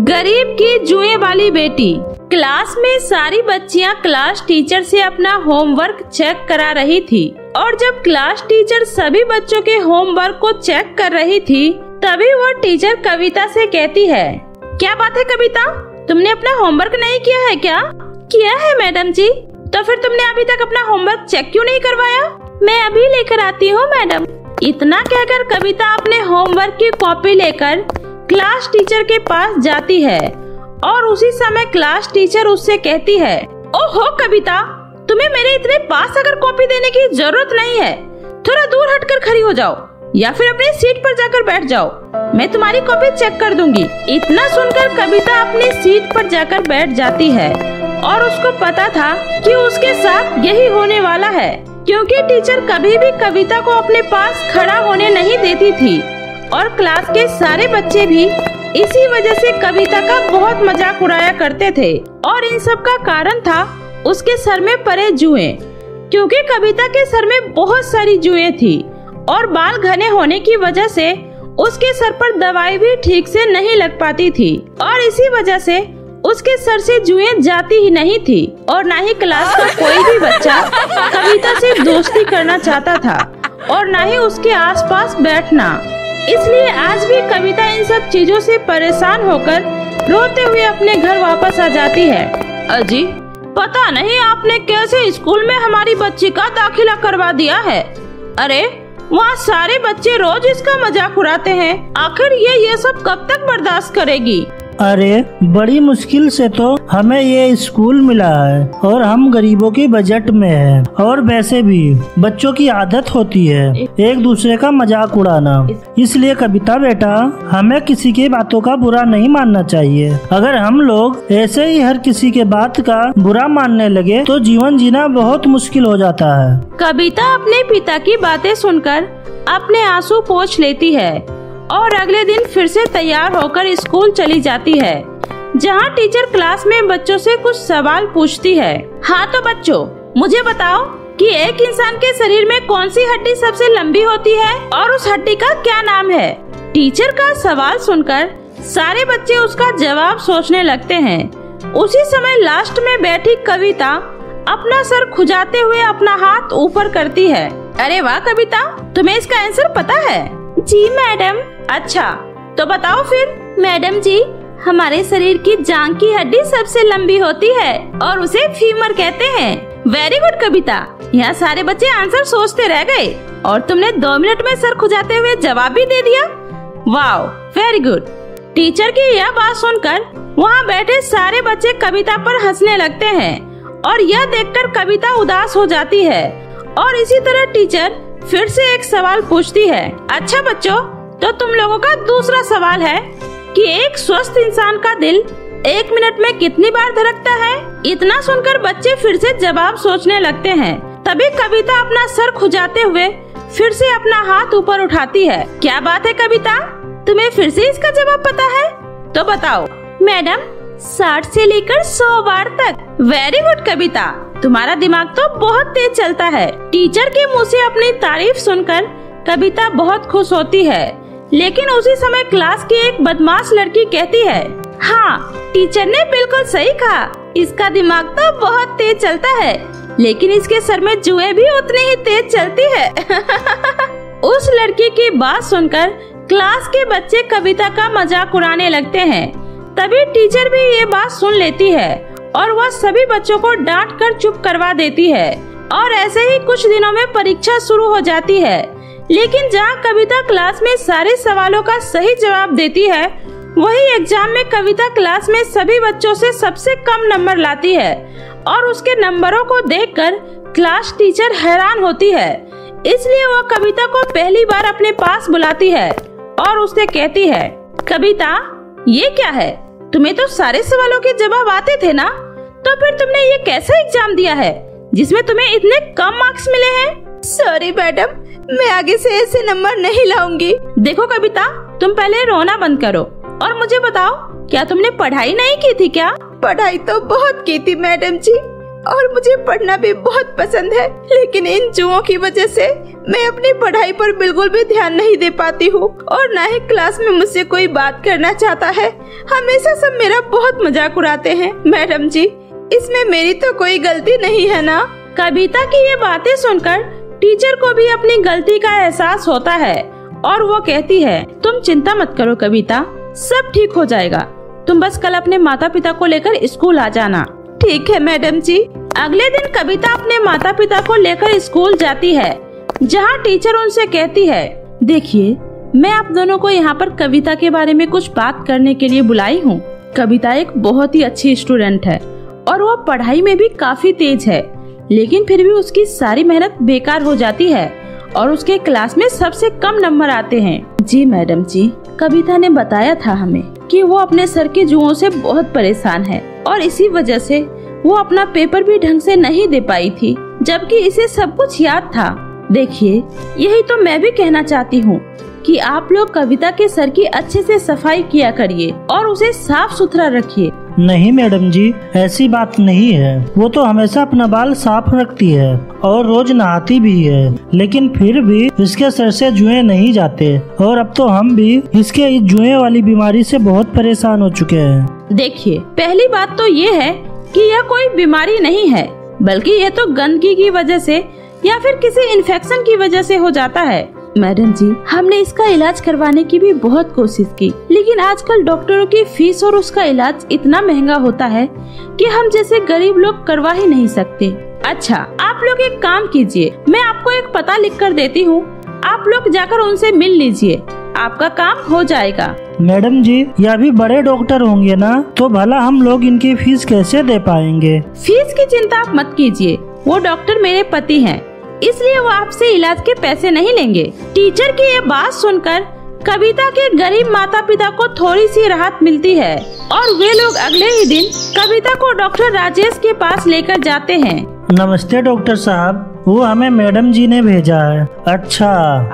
गरीब की जुए वाली बेटी। क्लास में सारी बच्चियां क्लास टीचर से अपना होमवर्क चेक करा रही थी और जब क्लास टीचर सभी बच्चों के होमवर्क को चेक कर रही थी तभी वो टीचर कविता से कहती है, क्या बात है कविता, तुमने अपना होमवर्क नहीं किया है क्या? किया है मैडम जी। तो फिर तुमने अभी तक अपना होमवर्क चेक क्यों नहीं करवाया? मैं अभी लेकर आती हूँ मैडम। इतना कहकर कविता अपने होमवर्क की कॉपी लेकर क्लास टीचर के पास जाती है और उसी समय क्लास टीचर उससे कहती है, ओहो कविता, तुम्हें मेरे इतने पास अगर कॉपी देने की जरूरत नहीं है, थोड़ा दूर हटकर खड़ी हो जाओ या फिर अपनी सीट पर जाकर बैठ जाओ, मैं तुम्हारी कॉपी चेक कर दूंगी। इतना सुनकर कविता अपनी सीट पर जाकर बैठ जाती है और उसको पता था कि उसके साथ यही होने वाला है, क्योंकि टीचर कभी भी कविता को अपने पास खड़ा होने नहीं देती थी और क्लास के सारे बच्चे भी इसी वजह से कविता का बहुत मजाक उड़ाया करते थे। और इन सब का कारण था उसके सर में पड़े जुएं, क्योंकि कविता के सर में बहुत सारी जुएं थी और बाल घने होने की वजह से उसके सर पर दवाई भी ठीक से नहीं लग पाती थी और इसी वजह से उसके सर से जुएं जाती ही नहीं थी और न ही क्लास का कोई भी बच्चा कविता से दोस्ती करना चाहता था और न ही उसके आसपास बैठना। इसलिए आज भी कविता इन सब चीजों से परेशान होकर रोते हुए अपने घर वापस आ जाती है। अजी, पता नहीं आपने कैसे स्कूल में हमारी बच्ची का दाखिला करवा दिया है। अरे वहाँ सारे बच्चे रोज इसका मजाक उड़ाते हैं, आखिर ये सब कब तक बर्दाश्त करेगी? अरे बड़ी मुश्किल से तो हमें ये स्कूल मिला है और हम गरीबों के बजट में हैं और वैसे भी बच्चों की आदत होती है एक दूसरे का मजाक उड़ाना। इसलिए कविता बेटा, हमें किसी की बातों का बुरा नहीं मानना चाहिए। अगर हम लोग ऐसे ही हर किसी के बात का बुरा मानने लगे तो जीवन जीना बहुत मुश्किल हो जाता है। कविता अपने पिता की बातें सुनकर अपने आंसू पोंछ लेती है और अगले दिन फिर से तैयार होकर स्कूल चली जाती है, जहाँ टीचर क्लास में बच्चों से कुछ सवाल पूछती है। हाँ तो बच्चों, मुझे बताओ कि एक इंसान के शरीर में कौन सी हड्डी सबसे लंबी होती है और उस हड्डी का क्या नाम है? टीचर का सवाल सुनकर सारे बच्चे उसका जवाब सोचने लगते हैं। उसी समय लास्ट में बैठी कविता अपना सर खुजाते हुए अपना हाथ ऊपर करती है। अरे वाह कविता, तुम्हें इसका आंसर पता है? जी मैडम। अच्छा तो बताओ फिर। मैडम जी, हमारे शरीर की जांघ की हड्डी सबसे लंबी होती है और उसे फीमर कहते हैं। वेरी गुड कविता, यहाँ सारे बच्चे आंसर सोचते रह गए और तुमने 2 मिनट में सर खुजाते हुए जवाब भी दे दिया। Wow, very good. टीचर की यह बात सुनकर वहाँ बैठे सारे बच्चे कविता पर हंसने लगते हैं और यह देखकर कविता उदास हो जाती है और इसी तरह टीचर फिर से एक सवाल पूछती है। अच्छा बच्चों, तो तुम लोगों का दूसरा सवाल है कि एक स्वस्थ इंसान का दिल 1 मिनट में कितनी बार धड़कता है? इतना सुनकर बच्चे फिर से जवाब सोचने लगते हैं। तभी कविता अपना सर खुजाते हुए फिर से अपना हाथ ऊपर उठाती है। क्या बात है कविता, तुम्हें फिर से इसका जवाब पता है? तो बताओ। मैडम, 60 से लेकर 100 बार तक। वेरी गुड कविता, तुम्हारा दिमाग तो बहुत तेज चलता है। टीचर के मुंह से अपनी तारीफ सुनकर कविता बहुत खुश होती है, लेकिन उसी समय क्लास की एक बदमाश लड़की कहती है, हाँ टीचर ने बिल्कुल सही कहा, इसका दिमाग तो बहुत तेज चलता है, लेकिन इसके सर में जुएं भी उतनी ही तेज चलती है। उस लड़की की बात सुनकर क्लास के बच्चे कविता का मजाक उड़ाने लगते हैं। तभी टीचर भी ये बात सुन लेती है और वह सभी बच्चों को डांट कर चुप करवा देती है और ऐसे ही कुछ दिनों में परीक्षा शुरू हो जाती है। लेकिन जहाँ कविता क्लास में सारे सवालों का सही जवाब देती है, वही एग्जाम में कविता क्लास में सभी बच्चों से सबसे कम नंबर लाती है और उसके नंबरों को देखकर क्लास टीचर हैरान होती है। इसलिए वह कविता को पहली बार अपने पास बुलाती है और उससे कहती है, कविता ये क्या है, तुम्हें तो सारे सवालों के जवाब आते थे ना, तो फिर तुमने ये कैसा एग्जाम दिया है जिसमें तुम्हें इतने कम मार्क्स मिले हैं? सॉरी मैडम, मैं आगे से ऐसे नंबर नहीं लाऊंगी। देखो कविता, तुम पहले रोना बंद करो और मुझे बताओ, क्या तुमने पढ़ाई नहीं की थी क्या? पढ़ाई तो बहुत की थी मैडम जी, और मुझे पढ़ना भी बहुत पसंद है, लेकिन इन जुओं की वजह से मैं अपनी पढ़ाई पर बिल्कुल भी ध्यान नहीं दे पाती हूँ और ना ही क्लास में मुझसे कोई बात करना चाहता है। हमेशा सब मेरा बहुत मजाक उड़ाते हैं। मैडम जी, इसमें मेरी तो कोई गलती नहीं है ना? कविता की ये बातें सुनकर टीचर को भी अपनी गलती का एहसास होता है और वो कहती है, तुम चिंता मत करो कविता, सब ठीक हो जाएगा। तुम बस कल अपने माता पिता को लेकर स्कूल आ जाना। ठीक है मैडम जी। अगले दिन कविता अपने माता पिता को लेकर स्कूल जाती है, जहाँ टीचर उनसे कहती है, देखिए मैं आप दोनों को यहाँ पर कविता के बारे में कुछ बात करने के लिए बुलाई हूँ। कविता एक बहुत ही अच्छी स्टूडेंट है और वो पढ़ाई में भी काफी तेज है, लेकिन फिर भी उसकी सारी मेहनत बेकार हो जाती है और उसके क्लास में सबसे कम नंबर आते हैं। जी मैडम जी, कविता ने बताया था हमें कि वो अपने सर के जुओं से बहुत परेशान है और इसी वजह से वो अपना पेपर भी ढंग से नहीं दे पाई थी, जबकि इसे सब कुछ याद था। देखिए, यही तो मैं भी कहना चाहती हूँ कि आप लोग कविता के सर की अच्छे से सफाई किया करिए और उसे साफ सुथरा रखिए। नहीं मैडम जी, ऐसी बात नहीं है। वो तो हमेशा अपना बाल साफ रखती है और रोज नहाती भी है, लेकिन फिर भी इसके सर से जुएं नहीं जाते और अब तो हम भी इसके इस जुएं वाली बीमारी से बहुत परेशान हो चुके हैं। देखिए, पहली बात तो ये है कि यह कोई बीमारी नहीं है, बल्कि यह तो गंदगी की वजह से या फिर किसी इन्फेक्शन की वजह से हो जाता है। मैडम जी, हमने इसका इलाज करवाने की भी बहुत कोशिश की, लेकिन आजकल डॉक्टरों की फीस और उसका इलाज इतना महंगा होता है कि हम जैसे गरीब लोग करवा ही नहीं सकते। अच्छा, आप लोग एक काम कीजिए, मैं आपको एक पता लिख कर देती हूँ, आप लोग जाकर उनसे मिल लीजिए, आपका काम हो जाएगा। मैडम जी, यह भी बड़े डॉक्टर होंगे ना, तो भला हम लोग इनकी फीस कैसे दे पाएंगे? फीस की चिंता आप मत कीजिए, वो डॉक्टर मेरे पति हैं, इसलिए वो आपसे इलाज के पैसे नहीं लेंगे। टीचर की ये बात सुनकर कविता के गरीब माता पिता को थोड़ी सी राहत मिलती है और वे लोग अगले ही दिन कविता को डॉक्टर राजेश के पास लेकर जाते हैं। नमस्ते डॉक्टर साहब, वो हमें मैडम जी ने भेजा है। अच्छा,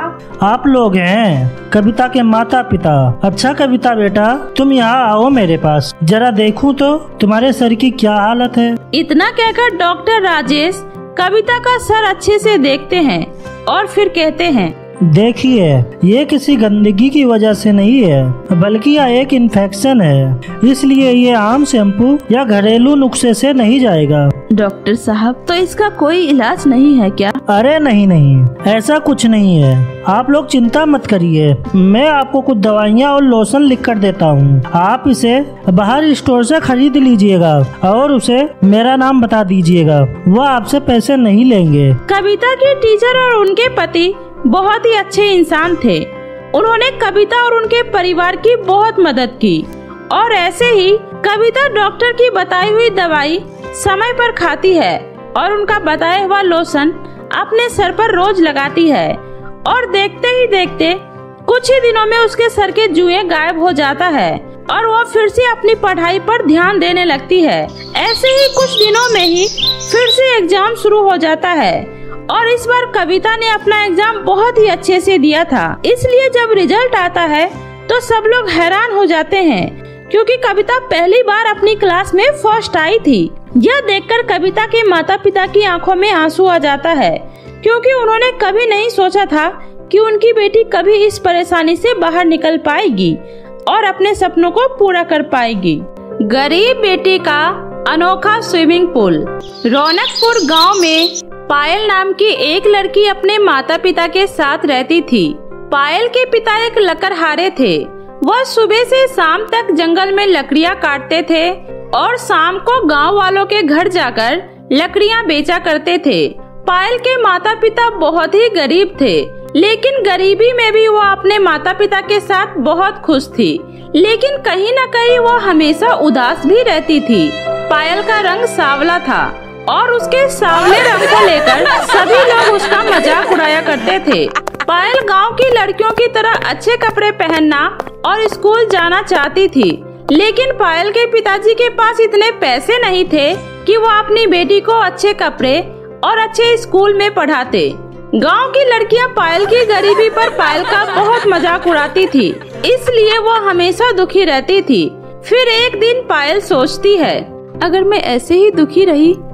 आप लोग हैं कविता के माता पिता। अच्छा कविता बेटा, तुम यहाँ आओ मेरे पास, जरा देखूं तो तुम्हारे सर की क्या हालत है। इतना कहकर डॉक्टर राजेश कविता का सर अच्छे से देखते हैं और फिर कहते हैं, देखिए, ये किसी गंदगी की वजह से नहीं है, बल्कि यह एक इन्फेक्शन है, इसलिए ये आम शैम्पू या घरेलू नुस्खे से नहीं जाएगा। डॉक्टर साहब, तो इसका कोई इलाज नहीं है क्या? अरे नहीं, ऐसा कुछ नहीं है, आप लोग चिंता मत करिए। मैं आपको कुछ दवाइयाँ और लोशन लिख कर देता हूँ, आप इसे बाहर स्टोर से खरीद लीजिएगा और उसे मेरा नाम बता दीजिएगा, वो आपसे पैसे नहीं लेंगे। कविता के टीचर और उनके पति बहुत ही अच्छे इंसान थे। उन्होंने कविता और उनके परिवार की बहुत मदद की और ऐसे ही कविता डॉक्टर की बताई हुई दवाई समय पर खाती है और उनका बताया हुआ लोशन अपने सर पर रोज लगाती है और देखते ही देखते कुछ ही दिनों में उसके सर के जुएं गायब हो जाता है और वो फिर से अपनी पढ़ाई पर ध्यान देने लगती है। ऐसे ही कुछ दिनों में ही फिर से एग्जाम शुरू हो जाता है और इस बार कविता ने अपना एग्जाम बहुत ही अच्छे से दिया था, इसलिए जब रिजल्ट आता है तो सब लोग हैरान हो जाते हैं क्योंकि कविता पहली बार अपनी क्लास में फर्स्ट आई थी। यह देखकर कविता के माता पिता की आंखों में आंसू आ जाता है क्योंकि उन्होंने कभी नहीं सोचा था कि उनकी बेटी कभी इस परेशानी से बाहर निकल पाएगी और अपने सपनों को पूरा कर पाएगी। गरीब बेटी का अनोखा स्विमिंग पूल। रौनकपुर गांव में पायल नाम की एक लड़की अपने माता पिता के साथ रहती थी। पायल के पिता एक लकड़हारे थे। वह सुबह से शाम तक जंगल में लकड़ियां काटते थे और शाम को गांव वालों के घर जाकर लकड़ियां बेचा करते थे। पायल के माता पिता बहुत ही गरीब थे, लेकिन गरीबी में भी वो अपने माता पिता के साथ बहुत खुश थी। लेकिन कहीं न कहीं वो हमेशा उदास भी रहती थी। पायल का रंग सांवला था और उसके सांवले रंग को लेकर सभी लोग उसका मजाक उड़ाया करते थे। पायल गांव की लड़कियों की तरह अच्छे कपड़े पहनना और स्कूल जाना चाहती थी, लेकिन पायल के पिताजी के पास इतने पैसे नहीं थे कि वो अपनी बेटी को अच्छे कपड़े और अच्छे स्कूल में पढ़ाते। गांव की लड़कियां पायल की गरीबी पर पायल का बहुत मजाक उड़ाती थी, इसलिए वो हमेशा दुखी रहती थी। फिर एक दिन पायल सोचती है, अगर मैं ऐसे ही दुखी रही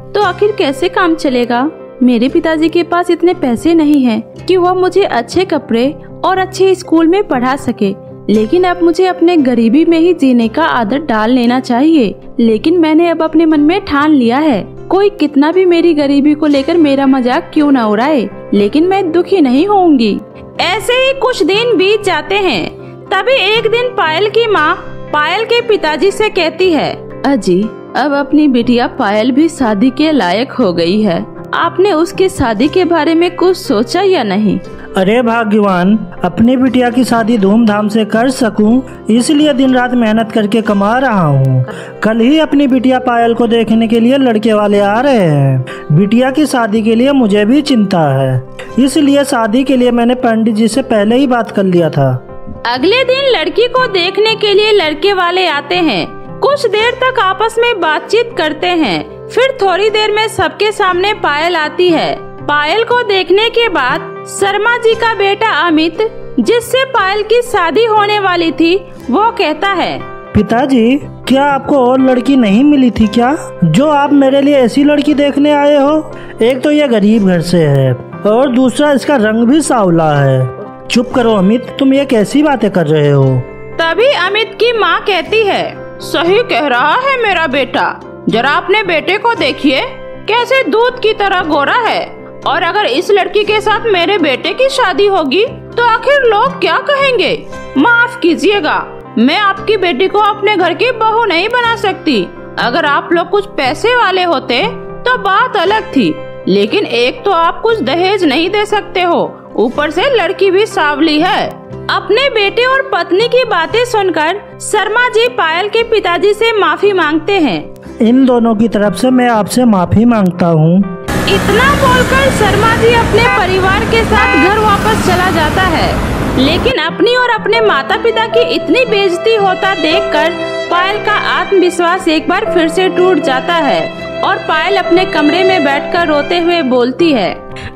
तो आखिर कैसे काम चलेगा। मेरे पिताजी के पास इतने पैसे नहीं हैं कि वह मुझे अच्छे कपड़े और अच्छे स्कूल में पढ़ा सके, लेकिन अब मुझे अपने गरीबी में ही जीने का आदत डाल लेना चाहिए। लेकिन मैंने अब अपने मन में ठान लिया है, कोई कितना भी मेरी गरीबी को लेकर मेरा मजाक क्यों न उड़ाए, लेकिन मैं दुखी नहीं होऊंगी। ऐसे ही कुछ दिन बीत जाते हैं। तभी एक दिन पायल की माँ पायल के पिताजी से कहती है, अजी अब अपनी बिटिया पायल भी शादी के लायक हो गई है, आपने उसके शादी के बारे में कुछ सोचा या नहीं। अरे भाग्यवान, अपनी बिटिया की शादी धूमधाम से कर सकूं, इसलिए दिन रात मेहनत करके कमा रहा हूं। कल ही अपनी बिटिया पायल को देखने के लिए लड़के वाले आ रहे हैं। बिटिया की शादी के लिए मुझे भी चिंता है, इसलिए शादी के लिए मैंने पंडित जी से पहले ही बात कर लिया था। अगले दिन लड़की को देखने के लिए लड़के वाले आते हैं। कुछ देर तक आपस में बातचीत करते हैं। फिर थोड़ी देर में सबके सामने पायल आती है। पायल को देखने के बाद शर्मा जी का बेटा अमित, जिससे पायल की शादी होने वाली थी, वो कहता है, पिताजी क्या आपको और लड़की नहीं मिली थी क्या, जो आप मेरे लिए ऐसी लड़की देखने आए हो? एक तो ये गरीब घर से है और दूसरा इसका रंग भी सांवला है। चुप करो अमित, तुम ये कैसी बातें कर रहे हो? तभी अमित की माँ कहती है, सही कह रहा है मेरा बेटा, जरा अपने बेटे को देखिए, कैसे दूध की तरह गोरा है। और अगर इस लड़की के साथ मेरे बेटे की शादी होगी तो आखिर लोग क्या कहेंगे। माफ कीजिएगा, मैं आपकी बेटी को अपने घर की बहू नहीं बना सकती। अगर आप लोग कुछ पैसे वाले होते तो बात अलग थी, लेकिन एक तो आप कुछ दहेज नहीं दे सकते हो, ऊपर से लड़की भी सांवली है। अपने बेटे और पत्नी की बातें सुनकर शर्मा जी पायल के पिताजी से माफी मांगते हैं। इन दोनों की तरफ से मैं आपसे माफी मांगता हूँ। इतना बोलकर शर्मा जी अपने परिवार के साथ घर वापस चला जाता है। लेकिन अपनी और अपने माता पिता की इतनी बेइज्जती होता देखकर पायल का आत्मविश्वास एक बार फिर से टूट जाता है और पायल अपने कमरे में बैठकर रोते हुए बोलती है,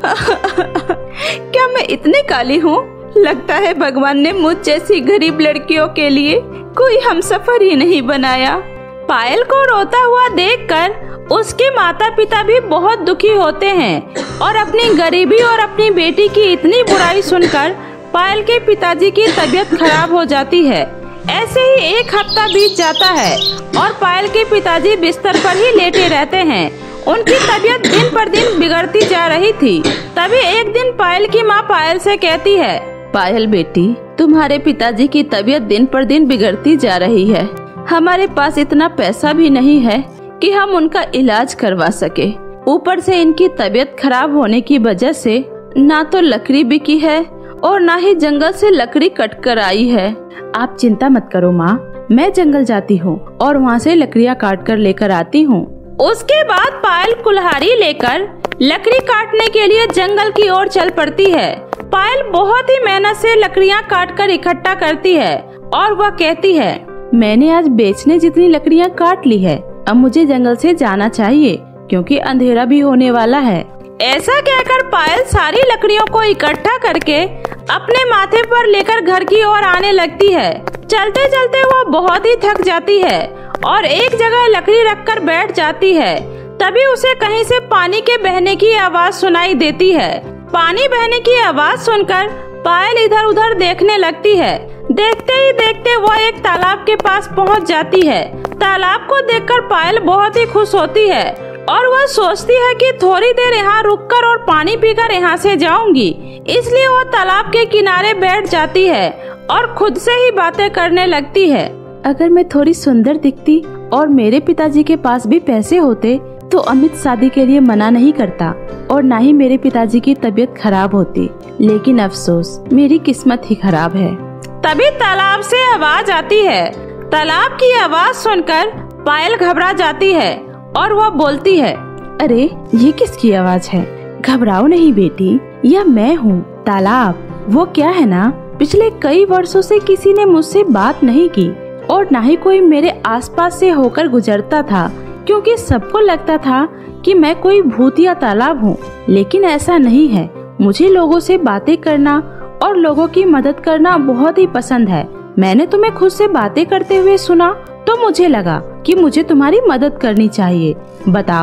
क्या मैं इतनी काली हूँ? लगता है भगवान ने मुझ जैसी गरीब लड़कियों के लिए कोई हमसफर ही नहीं बनाया। पायल को रोता हुआ देखकर उसके माता पिता भी बहुत दुखी होते हैं और अपनी गरीबी और अपनी बेटी की इतनी बुराई सुनकर पायल के पिताजी की तबीयत खराब हो जाती है। ऐसे ही एक हफ्ता बीत जाता है और पायल के पिताजी बिस्तर पर ही लेटे रहते हैं। उनकी तबीयत दिन पर दिन बिगड़ती जा रही थी। तभी एक दिन पायल की माँ पायल से कहती है, पायल बेटी, तुम्हारे पिताजी की तबीयत दिन पर दिन बिगड़ती जा रही है। हमारे पास इतना पैसा भी नहीं है कि हम उनका इलाज करवा सके। ऊपर से इनकी तबीयत खराब होने की वजह से ना तो लकड़ी बिकी है और ना ही जंगल से लकड़ी कट कर आई है। आप चिंता मत करो माँ, मैं जंगल जाती हूँ और वहाँ से लकड़ियाँ काट कर लेकर आती हूँ। उसके बाद पायल कुल्हाड़ी लेकर लकड़ी काटने के लिए जंगल की ओर चल पड़ती है। पायल बहुत ही मेहनत से लकड़ियाँ काट कर इकट्ठा करती है और वह कहती है, मैंने आज बेचने जितनी लकड़ियाँ काट ली है, अब मुझे जंगल से जाना चाहिए क्योंकि अंधेरा भी होने वाला है। ऐसा कहकर पायल सारी लकड़ियों को इकट्ठा करके अपने माथे पर लेकर घर की ओर आने लगती है। चलते चलते वो बहुत ही थक जाती है और एक जगह लकड़ी रखकर बैठ जाती है। तभी उसे कहीं से पानी के बहने की आवाज सुनाई देती है। पानी बहने की आवाज सुनकर पायल इधर उधर देखने लगती है। देखते ही देखते वो एक तालाब के पास पहुंच जाती है। तालाब को देखकर पायल बहुत ही खुश होती है और वह सोचती है कि थोड़ी देर यहाँ रुककर और पानी पीकर यहाँ से जाऊंगी। इसलिए वो तालाब के किनारे बैठ जाती है और खुद से ही बातें करने लगती है। अगर मैं थोड़ी सुंदर दिखती और मेरे पिताजी के पास भी पैसे होते तो अमित शादी के लिए मना नहीं करता और ना ही मेरे पिताजी की तबीयत खराब होती। लेकिन अफसोस, मेरी किस्मत ही खराब है। तभी तालाब से आवाज आती है। तालाब की आवाज सुनकर पायल घबरा जाती है और वह बोलती है, अरे ये किसकी आवाज है? घबराओ नहीं बेटी, यह मैं हूँ तालाब। वो क्या है ना, पिछले कई वर्षों से किसी ने मुझसे बात नहीं की और ना ही कोई मेरे आसपास से होकर गुजरता था, क्योंकि सबको लगता था कि मैं कोई भूत या तालाब हूँ। लेकिन ऐसा नहीं है। मुझे लोगों से बातें करना और लोगों की मदद करना बहुत ही पसंद है। मैंने तुम्हें खुद से बातें करते हुए सुना तो मुझे लगा कि मुझे तुम्हारी मदद करनी चाहिए। बताओ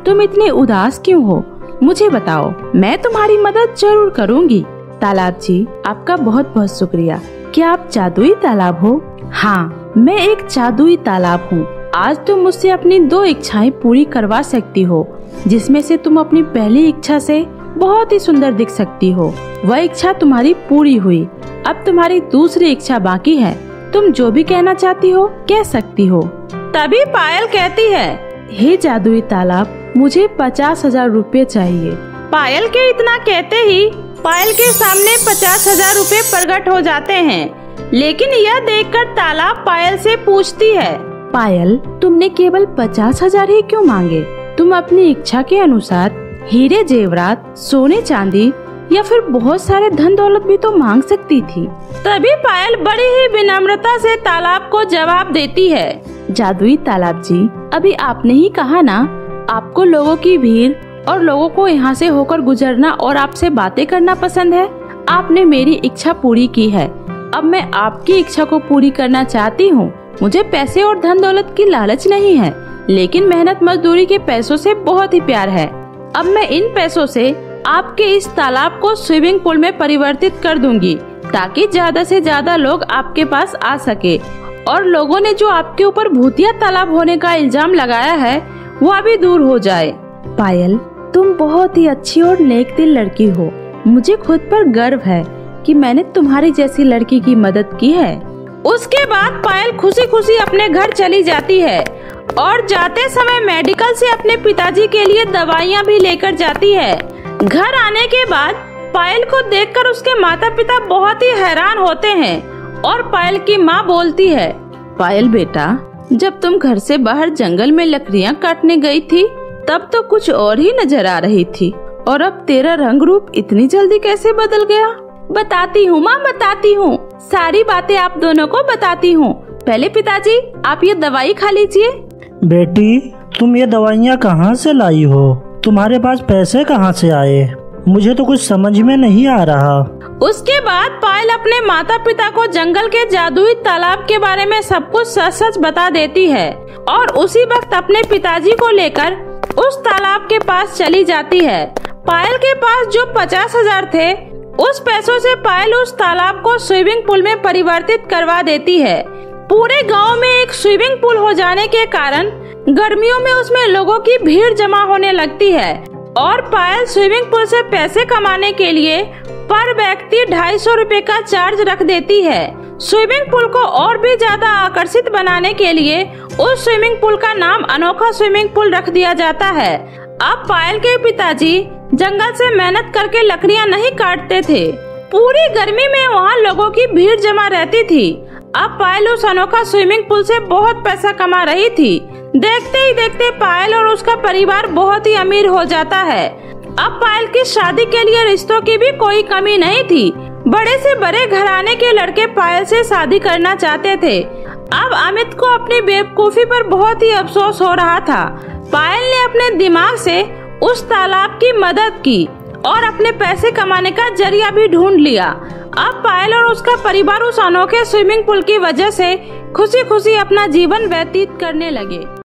तुम इतने उदास क्यों हो? मुझे बताओ, मैं तुम्हारी मदद जरूर करूँगी। तालाब जी, आपका बहुत बहुत शुक्रिया। क्या आप जादुई तालाब हो? हाँ, मैं एक जादुई तालाब हूँ। आज तुम मुझसे अपनी 2 इच्छाएं पूरी करवा सकती हो, जिसमें से तुम अपनी पहली इच्छा से बहुत ही सुंदर दिख सकती हो। वह इच्छा तुम्हारी पूरी हुई। अब तुम्हारी दूसरी इच्छा बाकी है। तुम जो भी कहना चाहती हो कह सकती हो। तभी पायल कहती है, हे जादुई तालाब, मुझे 50,000 रुपए चाहिए। पायल के इतना कहते ही पायल के सामने 50,000 रुपए प्रकट हो जाते हैं। लेकिन यह देखकर तालाब पायल से पूछती है, पायल, तुमने केवल 50,000 ही क्यों मांगे? तुम अपनी इच्छा के अनुसार हीरे जेवरात, सोने चांदी या फिर बहुत सारे धन दौलत भी तो मांग सकती थी। तभी पायल बड़ी ही विनम्रता से तालाब को जवाब देती है, जादुई तालाब जी, अभी आपने ही कहा ना, आपको लोगों की भीड़ और लोगों को यहाँ से होकर गुजरना और आपसे बातें करना पसंद है। आपने मेरी इच्छा पूरी की है। अब मैं आपकी इच्छा को पूरी करना चाहती हूँ। मुझे पैसे और धन दौलत की लालच नहीं है, लेकिन मेहनत मजदूरी के पैसों से बहुत ही प्यार है। अब मैं इन पैसों से आपके इस तालाब को स्विमिंग पूल में परिवर्तित कर दूंगी, ताकि ज्यादा से ज्यादा लोग आपके पास आ सके और लोगों ने जो आपके ऊपर भूतिया तालाब होने का इल्जाम लगाया है वह भी दूर हो जाए। पायल, तुम बहुत ही अच्छी और नेक दिल लड़की हो। मुझे खुद पर गर्व है कि मैंने तुम्हारी जैसी लड़की की मदद की है। उसके बाद पायल खुशी खुशी अपने घर चली जाती है और जाते समय मेडिकल से अपने पिताजी के लिए दवाइयाँ भी लेकर जाती है। घर आने के बाद पायल को देखकर उसके माता पिता बहुत ही हैरान होते हैं और पायल की माँ बोलती है, पायल बेटा, जब तुम घर से बाहर जंगल में लकड़ियाँ काटने गई थी तब तो कुछ और ही नजर आ रही थी, और अब तेरा रंग रूप इतनी जल्दी कैसे बदल गया? बताती हूँ माँ, बताती हूँ, सारी बातें आप दोनों को बताती हूँ। पहले पिताजी, आप ये दवाई खा लीजिए। बेटी, तुम ये दवाइयाँ कहाँ से लाई हो? तुम्हारे पास पैसे कहाँ से आए? मुझे तो कुछ समझ में नहीं आ रहा। उसके बाद पायल अपने माता पिता को जंगल के जादुई तालाब के बारे में सब कुछ सच सच बता देती है और उसी वक्त अपने पिताजी को लेकर उस तालाब के पास चली जाती है। पायल के पास जो 50,000 थे, उस पैसों से पायल उस तालाब को स्विमिंग पूल में परिवर्तित करवा देती है। पूरे गांव में एक स्विमिंग पूल हो जाने के कारण गर्मियों में उसमें लोगों की भीड़ जमा होने लगती है और पायल स्विमिंग पूल से पैसे कमाने के लिए पर व्यक्ति 250 रुपए का चार्ज रख देती है। स्विमिंग पूल को और भी ज्यादा आकर्षित बनाने के लिए उस स्विमिंग पूल का नाम अनोखा स्विमिंग पूल रख दिया जाता है। अब पायल के पिताजी जंगल से मेहनत करके लकड़ियां नहीं काटते थे। पूरी गर्मी में वहाँ लोगों की भीड़ जमा रहती थी। अब पायल उस अनोखा स्विमिंग पूल से बहुत पैसा कमा रही थी। देखते ही देखते पायल और उसका परिवार बहुत ही अमीर हो जाता है। अब पायल की शादी के लिए रिश्तों की भी कोई कमी नहीं थी। बड़े से बड़े घराने के लड़के पायल से शादी करना चाहते थे। अब अमित को अपनी बेवकूफी पर बहुत ही अफसोस हो रहा था। पायल ने अपने दिमाग से उस तालाब की मदद की और अपने पैसे कमाने का जरिया भी ढूंढ लिया। अब पायल और उसका परिवार उस अनोखे स्विमिंग पूल की वजह से खुशी खुशी अपना जीवन व्यतीत करने लगे।